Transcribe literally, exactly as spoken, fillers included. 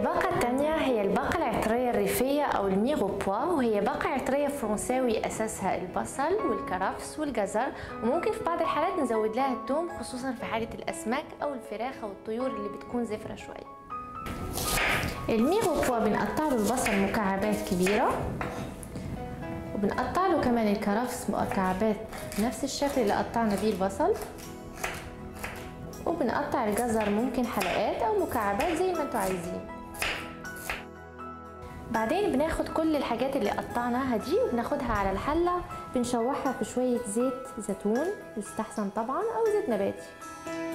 الباقة التانية هي الباقة العطرية الريفية أو الميغوبوا، وهي باقة عطرية فرنساوي أساسها البصل والكرفس والجزر، وممكن في بعض الحالات نزود لها الثوم خصوصا في حالة الأسماك أو الفراخ أو الطيور اللي بتكون زفرة شوية. الميغوبوا بنقطع له البصل مكعبات كبيرة، وبنقطع له كمان الكرفس مكعبات نفس الشكل اللي قطعنا بيه البصل، وبنقطع الجزر ممكن حلقات أو مكعبات زي ما انتوا عايزين. بعدين بناخد كل الحاجات اللي قطعناها دي وبناخدها على الحلة، بنشوحها في شوية زيت زيتون يستحسن طبعا أو زيت نباتي.